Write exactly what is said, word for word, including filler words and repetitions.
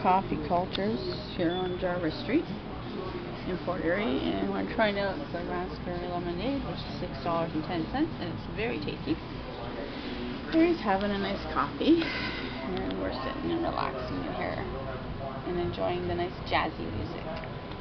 coffee cultures here on Jarvis Street in Fort Erie, and we're trying out the raspberry lemonade, which is six dollars and ten cents, and it's very tasty. Erie's having a nice coffee, and we're sitting and relaxing in here and enjoying the nice jazzy music.